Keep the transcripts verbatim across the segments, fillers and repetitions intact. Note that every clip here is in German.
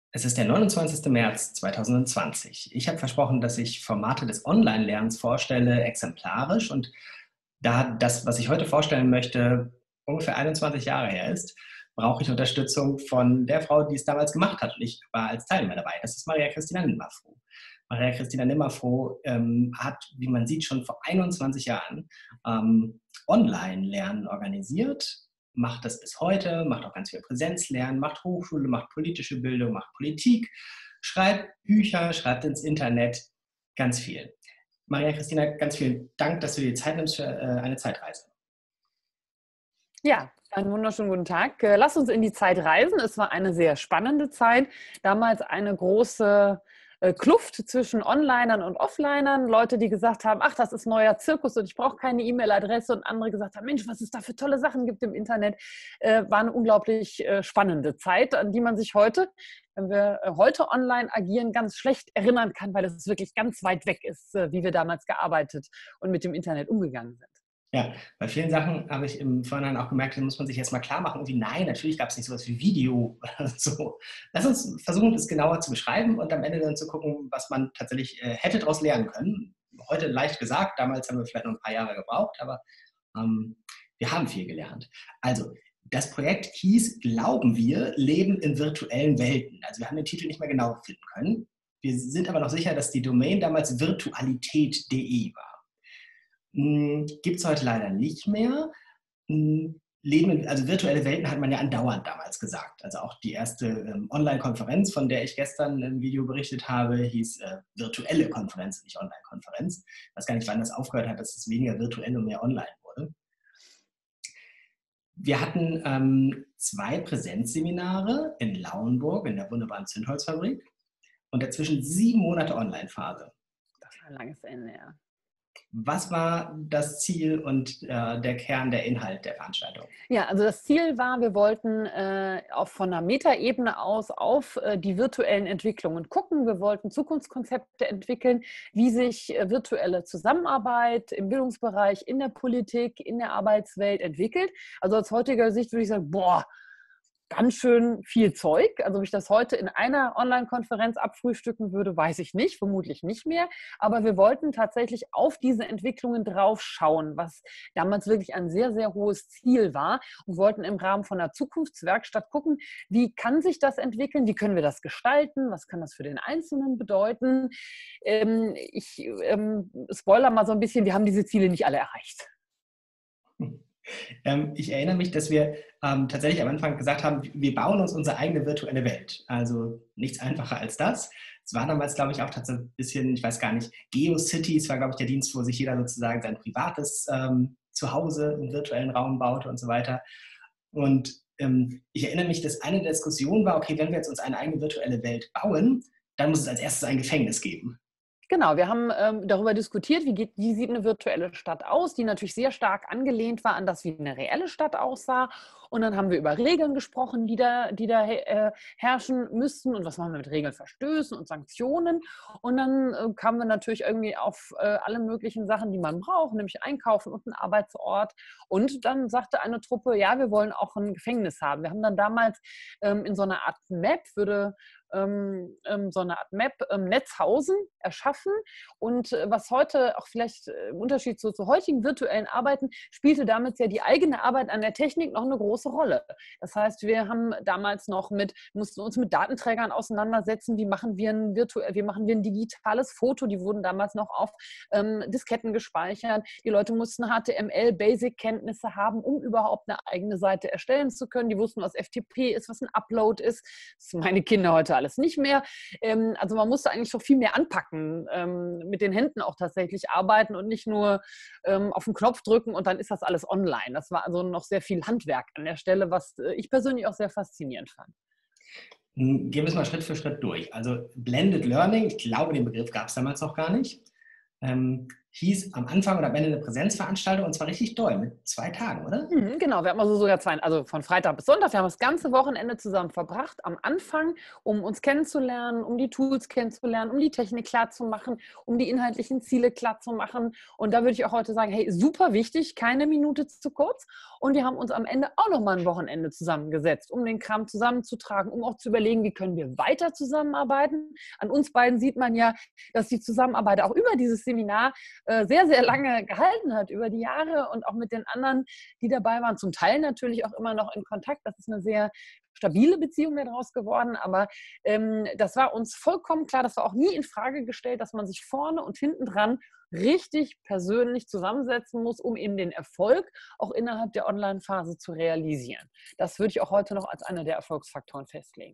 Es ist der neunundzwanzigste März zweitausendzwanzig. Ich habe versprochen, dass ich Formate des Online-Lernens vorstelle, exemplarisch. Und da das, was ich heute vorstellen möchte, ungefähr einundzwanzig Jahre her ist, brauche ich Unterstützung von der Frau, die es damals gemacht hat. Und ich war als Teilnehmer dabei. Das ist Maria Christina Nimmerfroh. Maria Christina Nimmerfroh ähm, hat, wie man sieht, schon vor einundzwanzig Jahren ähm, Online-Lernen organisiert, macht das bis heute, macht auch ganz viel Präsenzlernen, macht Hochschule, macht politische Bildung, macht Politik, schreibt Bücher, schreibt ins Internet, ganz viel. Maria Christina, ganz vielen Dank, dass du dir Zeit nimmst für äh, eine Zeitreise. Ja, einen wunderschönen guten Tag. Äh, Lass uns in die Zeit reisen. Es war eine sehr spannende Zeit. Damals eine große äh, Kluft zwischen Onlinern und Offlinern. Leute, die gesagt haben, ach, das ist neuer Zirkus und ich brauche keine E-Mail-Adresse. Und andere gesagt haben, Mensch, was es da für tolle Sachen gibt im Internet. Äh, war eine unglaublich äh, spannende Zeit, an die man sich heute, wenn wir äh, heute online agieren, ganz schlecht erinnern kann, weil es wirklich ganz weit weg ist, äh, wie wir damals gearbeitet und mit dem Internet umgegangen sind. Ja, bei vielen Sachen habe ich im Vorhinein auch gemerkt, da muss man sich erst mal klar machen, irgendwie, nein, natürlich gab es nicht sowas wie Video oder so. Lass uns versuchen, das genauer zu beschreiben und am Ende dann zu gucken, was man tatsächlich äh, hätte daraus lernen können. Heute leicht gesagt, damals haben wir vielleicht noch ein paar Jahre gebraucht, aber ähm, wir haben viel gelernt. Also, das Projekt hieß, glauben wir, Leben in virtuellen Welten. Also wir haben den Titel nicht mehr genau finden können. Wir sind aber noch sicher, dass die Domain damals virtualität punkt de war. Gibt es heute leider nicht mehr. Leben, also virtuelle Welten hat man ja andauernd damals gesagt. Also auch die erste ähm, Online-Konferenz, von der ich gestern im Video berichtet habe, hieß äh, virtuelle Konferenz, nicht Online-Konferenz. Ich weiß gar nicht, wann das aufgehört hat, dass es weniger virtuell und mehr online wurde. Wir hatten ähm, zwei Präsenzseminare in Lauenburg, in der wunderbaren Zündholzfabrik und dazwischen sieben Monate Online-Phase. Das war ein langes Ende, ja. Was war das Ziel und äh, der Kern, der Inhalt der Veranstaltung? Ja, also das Ziel war, wir wollten äh, auch von der Metaebene aus auf äh, die virtuellen Entwicklungen gucken. Wir wollten Zukunftskonzepte entwickeln, wie sich äh, virtuelle Zusammenarbeit im Bildungsbereich, in der Politik, in der Arbeitswelt entwickelt. Also aus heutiger Sicht würde ich sagen, boah, ganz schön viel Zeug. Also ob ich das heute in einer Online-Konferenz abfrühstücken würde, weiß ich nicht, vermutlich nicht mehr. Aber wir wollten tatsächlich auf diese Entwicklungen drauf schauen, was damals wirklich ein sehr, sehr hohes Ziel war und wollten im Rahmen von einer Zukunftswerkstatt gucken, wie kann sich das entwickeln, wie können wir das gestalten, was kann das für den Einzelnen bedeuten. Ähm, ich ähm, spoiler mal so ein bisschen, wir haben diese Ziele nicht alle erreicht. Ähm, ich erinnere mich, dass wir ähm, tatsächlich am Anfang gesagt haben, wir bauen uns unsere eigene virtuelle Welt. Also nichts einfacher als das. Es war damals, glaube ich, auch tatsächlich ein bisschen, ich weiß gar nicht, GeoCities war, glaube ich, der Dienst, wo sich jeder sozusagen sein privates ähm, Zuhause im virtuellen Raum baute und so weiter. Und ähm, ich erinnere mich, dass eine der Diskussionen war, okay, wenn wir jetzt uns eine eigene virtuelle Welt bauen, dann muss es als erstes ein Gefängnis geben. Genau, wir haben ähm, darüber diskutiert, wie, geht, wie sieht eine virtuelle Stadt aus, die natürlich sehr stark angelehnt war an das, wie eine reelle Stadt aussah. Und dann haben wir über Regeln gesprochen, die da, die da äh, herrschen müssten und was machen wir mit Regelverstößen und Sanktionen. Und dann äh, kamen wir natürlich irgendwie auf äh, alle möglichen Sachen, die man braucht, nämlich Einkaufen und einen Arbeitsort. Und dann sagte eine Truppe, ja, wir wollen auch ein Gefängnis haben. Wir haben dann damals ähm, in so einer Art Map, würde ähm, ähm, so eine Art Map, ähm, Netzhausen erschaffen. Und äh, was heute auch vielleicht äh, im Unterschied zu, zu heutigen virtuellen Arbeiten, spielte damals ja die eigene Arbeit an der Technik noch eine große Rolle. Das heißt, wir haben damals noch mit, mussten uns mit Datenträgern auseinandersetzen, wie machen wir ein virtuell, wie machen wir ein digitales Foto, die wurden damals noch auf ähm, Disketten gespeichert. Die Leute mussten H T M L-Basic-Kenntnisse haben, um überhaupt eine eigene Seite erstellen zu können. Die wussten, was F T P ist, was ein Upload ist. Das sind meine Kinder heute alles nicht mehr. Ähm, also man musste eigentlich schon viel mehr anpacken, ähm, mit den Händen auch tatsächlich arbeiten und nicht nur ähm, auf den Knopf drücken und dann ist das alles online. Das war also noch sehr viel Handwerk an der Stelle, was äh, ich persönlich auch sehr faszinierend fand. Gehen wir es mal Schritt für Schritt durch. Also Blended Learning, ich glaube, den Begriff gab es damals noch gar nicht. Ähm, hieß am Anfang und am Ende eine Präsenzveranstaltung und zwar richtig doll, mit zwei Tagen, oder? Mhm, genau, wir hatten also sogar zwei, also von Freitag bis Sonntag. Wir haben das ganze Wochenende zusammen verbracht. Am Anfang, um uns kennenzulernen, um die Tools kennenzulernen, um die Technik klarzumachen, um die inhaltlichen Ziele klarzumachen. Und da würde ich auch heute sagen, hey, super wichtig, keine Minute zu kurz. Und wir haben uns am Ende auch nochmal ein Wochenende zusammengesetzt, um den Kram zusammenzutragen, um auch zu überlegen, wie können wir weiter zusammenarbeiten. An uns beiden sieht man ja, dass die Zusammenarbeit auch über dieses Seminar äh, sehr, sehr lange gehalten hat, über die Jahre und auch mit den anderen, die dabei waren, zum Teil natürlich auch immer noch in Kontakt. Das ist eine sehr stabile Beziehung daraus geworden, aber ähm, das war uns vollkommen klar, das war auch nie in Frage gestellt, dass man sich vorne und hinten dran richtig persönlich zusammensetzen muss, um eben den Erfolg auch innerhalb der Online-Phase zu realisieren. Das würde ich auch heute noch als einer der Erfolgsfaktoren festlegen.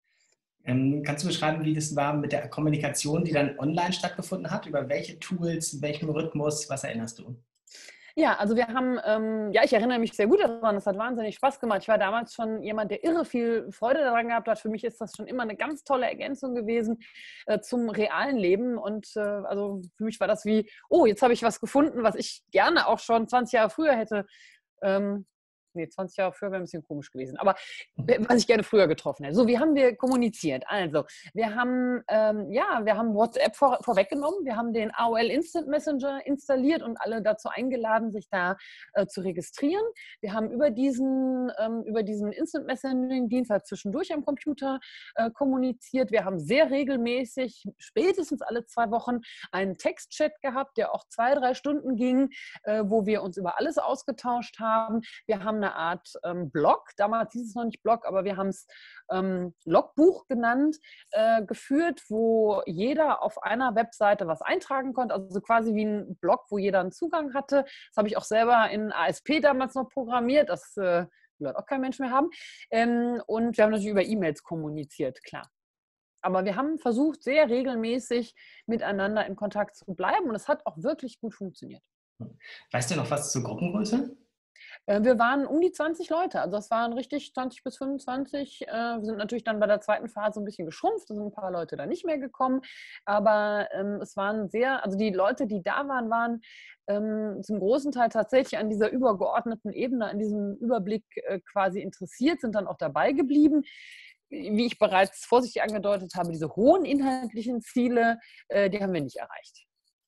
Ähm, kannst du beschreiben, wie das war mit der Kommunikation, die dann online stattgefunden hat? Über welche Tools, in welchem Rhythmus, was erinnerst du? Ja, also wir haben, ähm, ja, ich erinnere mich sehr gut daran, das hat wahnsinnig Spaß gemacht. Ich war damals schon jemand, der irre viel Freude daran gehabt hat. Für mich ist das schon immer eine ganz tolle Ergänzung gewesen äh, zum realen Leben. Und äh, also für mich war das wie, oh, jetzt habe ich was gefunden, was ich gerne auch schon zwanzig Jahre früher hätte ähm, nee, zwanzig Jahre früher wäre ein bisschen komisch gewesen. Aber was ich gerne früher getroffen hätte. So, wie haben wir kommuniziert? Also, wir haben, ähm, ja, wir haben WhatsApp vor, vorweggenommen. Wir haben den A O L Instant Messenger installiert und alle dazu eingeladen, sich da äh, zu registrieren. Wir haben über diesen, ähm, über diesen Instant Messaging-Dienst halt zwischendurch am Computer äh, kommuniziert. Wir haben sehr regelmäßig, spätestens alle zwei Wochen, einen Textchat gehabt, der auch zwei, drei Stunden ging, äh, wo wir uns über alles ausgetauscht haben. Wir haben eine Art ähm, Blog, damals hieß es noch nicht Blog, aber wir haben es ähm, Logbuch genannt, äh, geführt, wo jeder auf einer Webseite was eintragen konnte, also quasi wie ein Blog, wo jeder einen Zugang hatte. Das habe ich auch selber in A S P damals noch programmiert, das äh, wird auch kein Mensch mehr haben. Ähm, und wir haben natürlich über E-Mails kommuniziert, klar. Aber wir haben versucht, sehr regelmäßig miteinander in Kontakt zu bleiben und es hat auch wirklich gut funktioniert. Weißt du noch was zur Gruppengröße? Wir waren um die zwanzig Leute, also das waren richtig zwanzig bis fünfundzwanzig. Wir sind natürlich dann bei der zweiten Phase ein bisschen geschrumpft, da sind ein paar Leute da nicht mehr gekommen, aber es waren sehr, also die Leute, die da waren, waren zum großen Teil tatsächlich an dieser übergeordneten Ebene, an diesem Überblick quasi interessiert, sind dann auch dabei geblieben. Wie ich bereits vorsichtig angedeutet habe, diese hohen inhaltlichen Ziele, die haben wir nicht erreicht.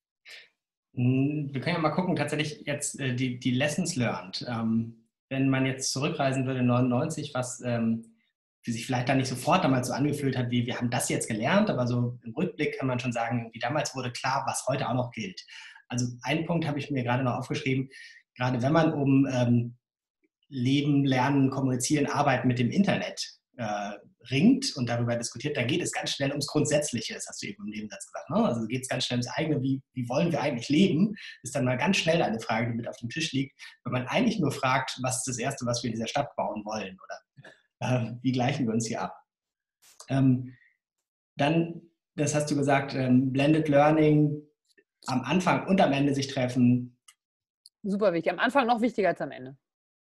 Wir können ja mal gucken, tatsächlich jetzt äh, die, die Lessons learned. Ähm, wenn man jetzt zurückreisen würde in neunundneunzig, was ähm, für sich vielleicht dann nicht sofort damals so angefühlt hat, wie wir haben das jetzt gelernt, aber so im Rückblick kann man schon sagen, wie damals wurde klar, was heute auch noch gilt. Also einen Punkt habe ich mir gerade noch aufgeschrieben, gerade wenn man um ähm, Leben, Lernen, Kommunizieren, Arbeiten mit dem Internet äh, ringt und darüber diskutiert, dann geht es ganz schnell ums Grundsätzliche, das hast du eben im Nebensatz gesagt. Ne? Also geht es ganz schnell ums eigene, wie, wie wollen wir eigentlich leben, ist dann mal ganz schnell eine Frage, die mit auf dem Tisch liegt, wenn man eigentlich nur fragt, was ist das Erste, was wir in dieser Stadt bauen wollen oder äh, wie gleichen wir uns hier ab. Ähm, dann, das hast du gesagt, ähm, Blended Learning, am Anfang und am Ende sich treffen. Super wichtig, am Anfang noch wichtiger als am Ende.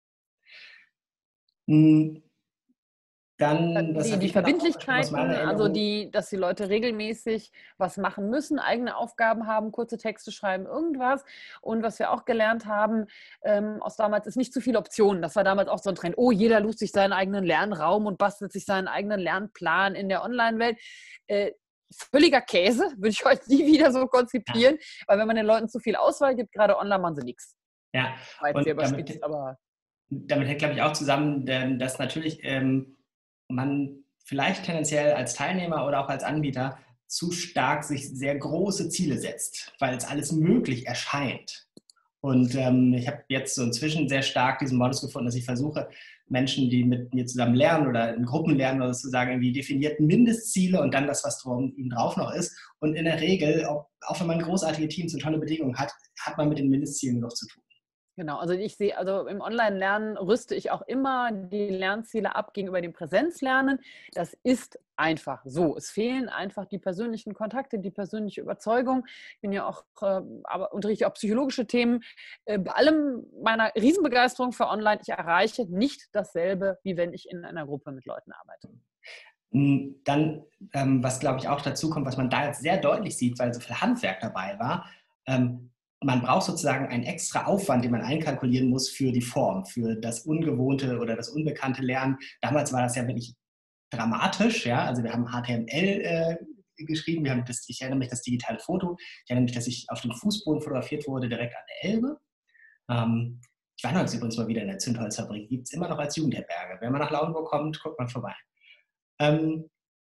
Hm. Dann, das die, die Verbindlichkeiten, also die, dass die Leute regelmäßig was machen müssen, eigene Aufgaben haben, kurze Texte schreiben, irgendwas. Und was wir auch gelernt haben ähm, aus damals, ist nicht zu viele Optionen. Das war damals auch so ein Trend. Oh, jeder lust sich seinen eigenen Lernraum und bastelt sich seinen eigenen Lernplan in der Online-Welt. Äh, völliger Käse, würde ich heute nie wieder so konzipieren, ja. Weil wenn man den Leuten zu viel Auswahl gibt, gerade online machen sie nichts. Ja, und sehr damit, aber damit hängt, glaube ich, auch zusammen, dass natürlich ähm, man vielleicht tendenziell als Teilnehmer oder auch als Anbieter zu stark sich sehr große Ziele setzt, weil es alles möglich erscheint. Und ähm, ich habe jetzt so inzwischen sehr stark diesen Modus gefunden, dass ich versuche, Menschen, die mit mir zusammen lernen oder in Gruppen lernen, oder sozusagen irgendwie definiert Mindestziele und dann das, was drum, drauf noch ist. Und in der Regel, auch, auch wenn man großartige Teams und tolle Bedingungen hat, hat man mit den Mindestzielen noch zu tun. Genau, also ich sehe, also im Online-Lernen rüste ich auch immer die Lernziele ab gegenüber dem Präsenzlernen. Das ist einfach so. Es fehlen einfach die persönlichen Kontakte, die persönliche Überzeugung. Ich bin ja auch, äh, aber unterrichte auch psychologische Themen. Äh, bei allem meiner Riesenbegeisterung für Online, ich erreiche nicht dasselbe, wie wenn ich in einer Gruppe mit Leuten arbeite. Dann, ähm, was glaube ich auch dazu kommt, was man da jetzt sehr deutlich sieht, weil so viel Handwerk dabei war, ähm, man braucht sozusagen einen extra Aufwand, den man einkalkulieren muss für die Form, für das ungewohnte oder das unbekannte Lernen. Damals war das ja wirklich dramatisch, ja. Also wir haben H T M L äh, geschrieben, wir haben das, ich erinnere mich das digitale Foto, ich erinnere mich, dass ich auf dem Fußboden fotografiert wurde, direkt an der Elbe. Ähm, ich war noch jetzt übrigens mal wieder in der Zündholzfabrik, gibt es immer noch als Jugendherberge. Wenn man nach Lauenburg kommt, guckt man vorbei. Ähm,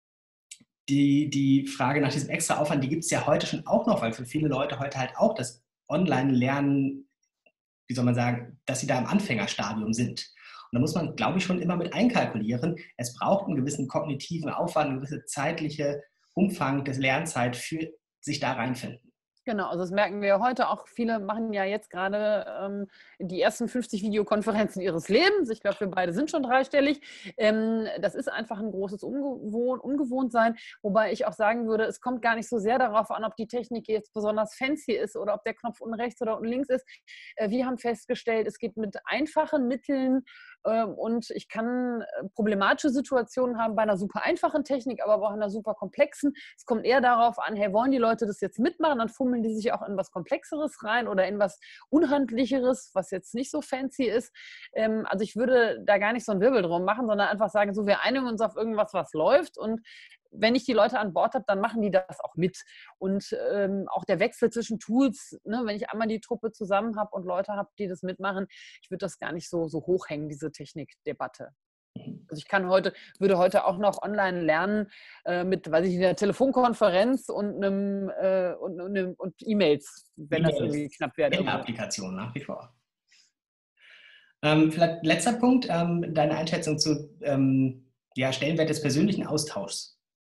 die, die Frage nach diesem extra Aufwand, die gibt es ja heute schon auch noch, weil für viele Leute heute halt auch das Online-Lernen, wie soll man sagen, dass sie da im Anfängerstadium sind. Und da muss man, glaube ich, schon immer mit einkalkulieren. Es braucht einen gewissen kognitiven Aufwand, einen gewissen zeitlichen Umfang des Lernzeit für sich da reinfinden. Genau, also das merken wir ja heute auch. Viele machen ja jetzt gerade ähm, die ersten fünfzig Videokonferenzen ihres Lebens. Ich glaube, wir beide sind schon dreistellig. Ähm, das ist einfach ein großes Ungewohn Ungewohntsein, wobei ich auch sagen würde, es kommt gar nicht so sehr darauf an, ob die Technik jetzt besonders fancy ist oder ob der Knopf unten rechts oder unten links ist. Äh, wir haben festgestellt, es geht mit einfachen Mitteln äh, und ich kann äh, problematische Situationen haben bei einer super einfachen Technik, aber auch einer super komplexen. Es kommt eher darauf an, hey, wollen die Leute das jetzt mitmachen? Dann fummeln die sich auch in was Komplexeres rein oder in was Unhandlicheres, was jetzt nicht so fancy ist. Ähm, also ich würde da gar nicht so einen Wirbel drum machen, sondern einfach sagen, so, wir einigen uns auf irgendwas, was läuft, und wenn ich die Leute an Bord habe, dann machen die das auch mit. Und ähm, auch der Wechsel zwischen Tools, ne, wenn ich einmal die Truppe zusammen habe und Leute habe, die das mitmachen, ich würde das gar nicht so, so hochhängen, diese Technikdebatte. Also ich kann heute, würde heute auch noch online lernen äh, mit, weiß ich, einer Telefonkonferenz und einem äh, und, und, und E-Mails, wenn das irgendwie knapp wird. In der Applikation nach wie vor. Ähm, vielleicht letzter Punkt, ähm, deine Einschätzung zu ähm, ja, Stellenwert des persönlichen Austauschs.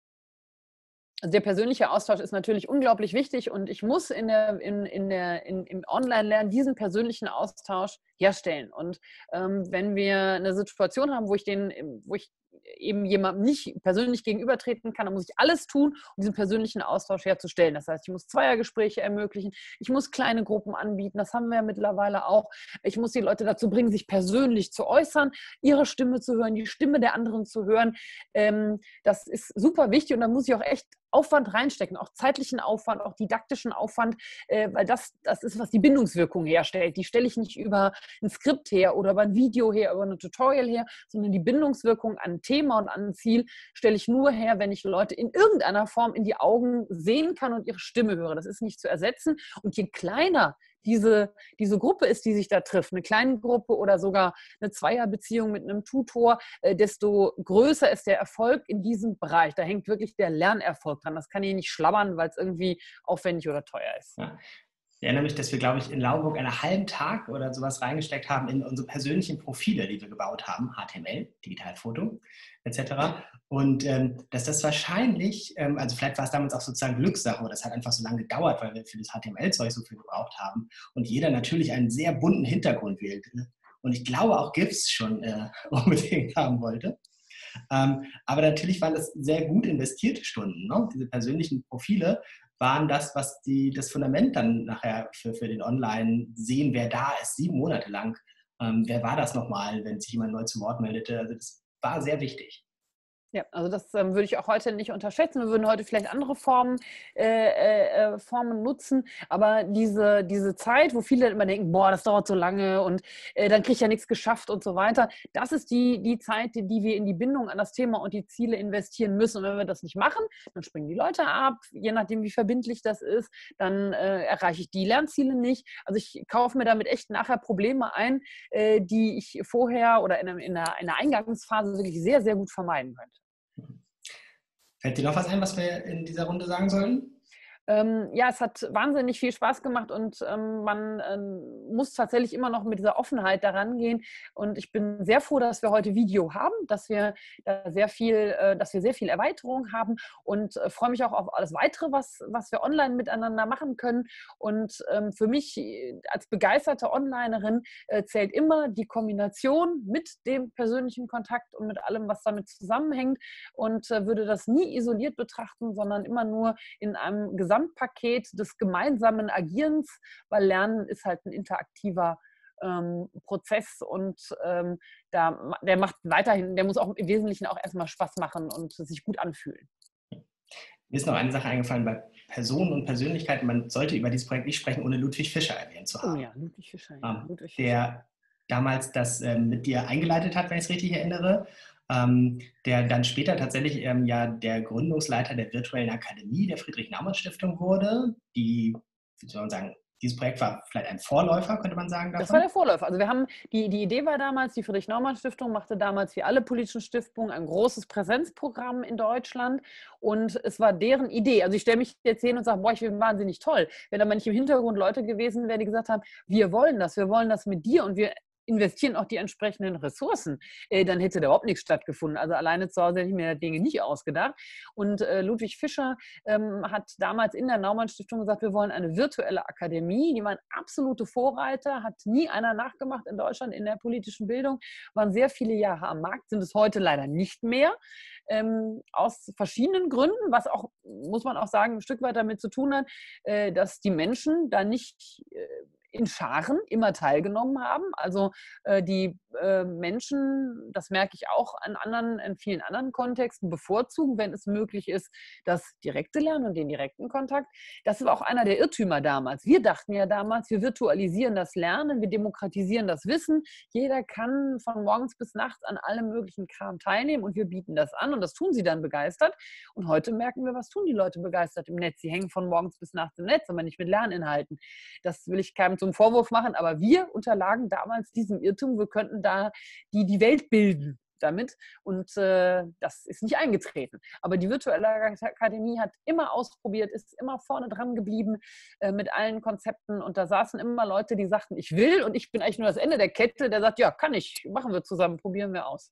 Also der persönliche Austausch ist natürlich unglaublich wichtig, und ich muss in der, in, in der, in, im Online-Lernen diesen persönlichen Austausch herstellen. Und ähm, wenn wir eine Situation haben, wo ich, den, wo ich eben jemandem nicht persönlich gegenübertreten kann, dann muss ich alles tun, um diesen persönlichen Austausch herzustellen. Das heißt, ich muss Zweiergespräche ermöglichen, ich muss kleine Gruppen anbieten, das haben wir ja mittlerweile auch. Ich muss die Leute dazu bringen, sich persönlich zu äußern, ihre Stimme zu hören, die Stimme der anderen zu hören. Ähm, das ist super wichtig, und da muss ich auch echt Aufwand reinstecken, auch zeitlichen Aufwand, auch didaktischen Aufwand, äh, weil das, das ist, was die Bindungswirkung herstellt. Die stelle ich nicht über ein Skript her oder über ein Video her, über ein Tutorial her, sondern die Bindungswirkung an ein Thema und an ein Ziel stelle ich nur her, wenn ich Leute in irgendeiner Form in die Augen sehen kann und ihre Stimme höre. Das ist nicht zu ersetzen. Und je kleiner diese, diese Gruppe ist, die sich da trifft, eine kleine Gruppe oder sogar eine Zweierbeziehung mit einem Tutor, äh, desto größer ist der Erfolg in diesem Bereich. Da hängt wirklich der Lernerfolg dran. Das kann ich nicht schlabbern, weil es irgendwie aufwendig oder teuer ist. Ja. Ich erinnere mich, dass wir, glaube ich, in Lauenburg einen halben Tag oder sowas reingesteckt haben in unsere persönlichen Profile, die wir gebaut haben, H T M L, Digitalfoto et cetera. Und ähm, dass das wahrscheinlich, ähm, also vielleicht war es damals auch sozusagen Glückssache, oder das hat einfach so lange gedauert, weil wir für das H T M L-Zeug so viel gebraucht haben und jeder natürlich einen sehr bunten Hintergrund wählte. Und ich glaube auch GIFs schon äh, unbedingt haben wollte. Ähm, aber natürlich waren das sehr gut investierte Stunden. Ne? Diese persönlichen Profile waren das, was die, das Fundament dann nachher für, für den Online-Sehen, wer da ist, sieben Monate lang. Ähm, wer war das nochmal, wenn sich jemand neu zu Wort meldete? Also das war sehr wichtig. Ja, also das ähm, würde ich auch heute nicht unterschätzen. Wir würden heute vielleicht andere Formen, äh, äh, Formen nutzen, aber diese, diese Zeit, wo viele immer denken, boah, das dauert so lange und äh, dann kriege ich ja nichts geschafft und so weiter, das ist die, die Zeit, die, die wir in die Bindung an das Thema und die Ziele investieren müssen. Und wenn wir das nicht machen, dann springen die Leute ab, je nachdem, wie verbindlich das ist, dann äh, erreiche ich die Lernziele nicht. Also ich kaufe mir damit echt nachher Probleme ein, äh, die ich vorher oder in einer, in einer Eingangsphase wirklich sehr, sehr gut vermeiden könnte. Fällt dir noch was ein, was wir in dieser Runde sagen sollen? Ähm, ja, es hat wahnsinnig viel Spaß gemacht, und ähm, man ähm, muss tatsächlich immer noch mit dieser Offenheit daran gehen. Und ich bin sehr froh, dass wir heute Video haben, dass wir da sehr viel, äh, dass wir sehr viel Erweiterung haben, und äh, freue mich auch auf alles weitere, was, was wir online miteinander machen können. Und ähm, für mich äh, als begeisterte Onlinerin äh, zählt immer die Kombination mit dem persönlichen Kontakt und mit allem, was damit zusammenhängt, und äh, würde das nie isoliert betrachten, sondern immer nur in einem Gesamt Gesamtpaket des gemeinsamen Agierens, weil Lernen ist halt ein interaktiver ähm, Prozess, und ähm, da, der macht weiterhin, der muss auch im Wesentlichen auch erstmal Spaß machen und sich gut anfühlen. Mir ist noch eine Sache eingefallen bei Personen und Persönlichkeiten. Man sollte über dieses Projekt nicht sprechen, ohne Ludwig Fischer erwähnt zu Oh haben. ja, Ludwig Fischer, ja. Ähm, Ludwig Fischer. der damals das ähm, mit dir eingeleitet hat, wenn ich es richtig erinnere. Ähm, der dann später tatsächlich ähm, ja der Gründungsleiter der Virtuellen Akademie der Friedrich-Naumann-Stiftung wurde. Die, wie soll man sagen, dieses Projekt war vielleicht ein Vorläufer, könnte man sagen, Das war davon. der Vorläufer. Also wir haben, die, die Idee war damals, die Friedrich-Naumann-Stiftung machte damals wie alle politischen Stiftungen ein großes Präsenzprogramm in Deutschland und es war deren Idee. Also ich stelle mich jetzt hin und sage, boah, ich finde wahnsinnig toll. Wenn da manche im Hintergrund Leute gewesen wären, die gesagt haben, wir wollen das, wir wollen das mit dir und wir investieren auch die entsprechenden Ressourcen, äh, dann hätte da überhaupt nichts stattgefunden. Also alleine zu Hause hätte ich mir Dinge nicht ausgedacht. Und äh, Ludwig Fischer ähm, hat damals in der Naumann-Stiftung gesagt, wir wollen eine virtuelle Akademie. Die waren absolute Vorreiter, hat nie einer nachgemacht in Deutschland in der politischen Bildung, waren sehr viele Jahre am Markt, sind es heute leider nicht mehr. Ähm, aus verschiedenen Gründen, was auch, muss man auch sagen, ein Stück weit damit zu tun hat, äh, dass die Menschen da nicht äh, in Scharen immer teilgenommen haben. Also äh, die äh, Menschen, das merke ich auch an anderen, in vielen anderen Kontexten, bevorzugen, wenn es möglich ist, das direkte Lernen und den direkten Kontakt. Das war auch einer der Irrtümer damals. Wir dachten ja damals, wir virtualisieren das Lernen, wir demokratisieren das Wissen. Jeder kann von morgens bis nachts an allem möglichen Kram teilnehmen und wir bieten das an und das tun sie dann begeistert. Und heute merken wir, was tun die Leute begeistert im Netz. Sie hängen von morgens bis nachts im Netz, aber nicht mit Lerninhalten. Das will ich keinem zum Vorwurf machen, aber wir unterlagen damals diesem Irrtum, wir könnten da die, die Welt bilden damit und äh, das ist nicht eingetreten. Aber die Virtuelle Akademie hat immer ausprobiert, ist immer vorne dran geblieben äh, mit allen Konzepten und da saßen immer Leute, die sagten, ich will und ich bin eigentlich nur das Ende der Kette, der sagt, ja, kann ich, machen wir zusammen, probieren wir aus.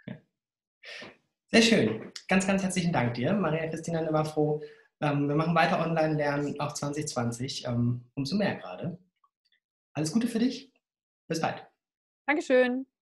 Sehr schön. Ganz, ganz herzlichen Dank dir, Maria Christina Nimmerfroh. Ähm, wir machen weiter Online-Lernen, auch zwanzig zwanzig, ähm, umso mehr gerade. Alles Gute für dich. Bis bald. Dankeschön.